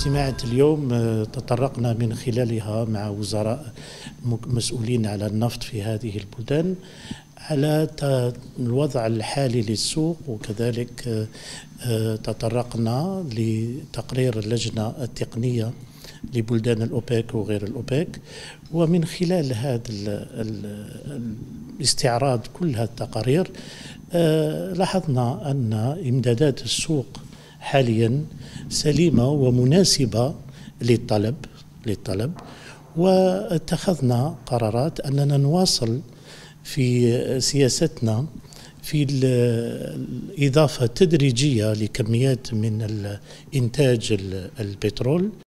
اجتماعات اليوم تطرقنا من خلالها مع وزراء مسؤولين على النفط في هذه البلدان على الوضع الحالي للسوق، وكذلك تطرقنا لتقرير اللجنة التقنية لبلدان الأوبك وغير الأوبك. ومن خلال هذا الاستعراض كل هذه التقارير لاحظنا أن إمدادات السوق حاليا سليمة ومناسبة للطلب، واتخذنا قرارات أننا نواصل في سياستنا في الإضافة التدريجية لكميات من إنتاج البترول